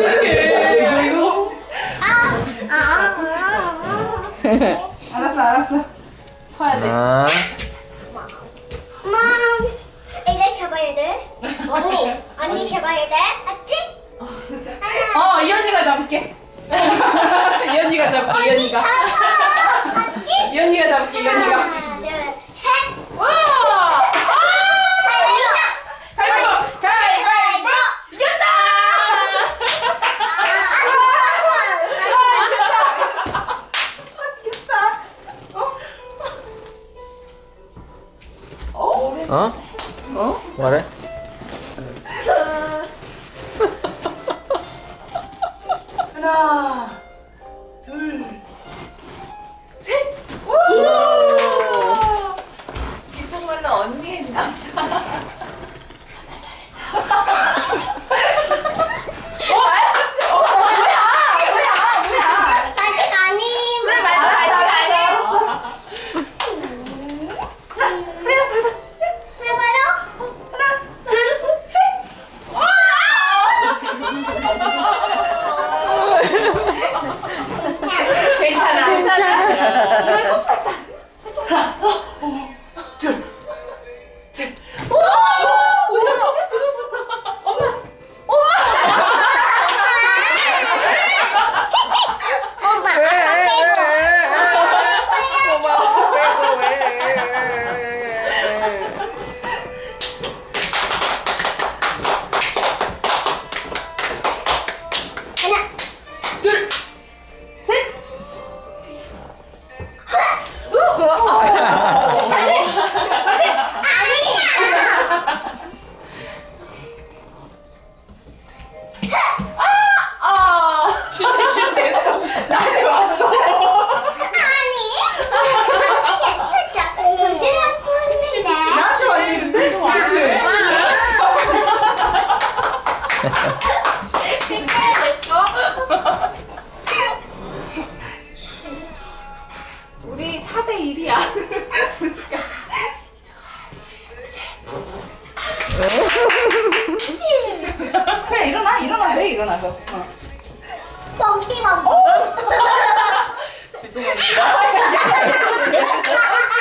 이거. 알았어. 서야 돼. 엄마, 이래 잡아야 돼. 언니 잡아야 돼. 맞지? 이 언니가 잡을게. 이 언니가 잡을게. 이 언니가. 맞지? 이 언니가 잡을게. 이 언니가. 하나, 둘, 셋. 와! 가위바위보! 이겼다! 말해? 하나, 둘, 셋! 이 정말로 언니의 남. 아직 아님. 진짜 실수했어. 나한테 왔어. 나한테 왔니 근데? 그치? 우리 4대1이야. 그래 일어나 왜 일어나서. pompi. 죄송합니다.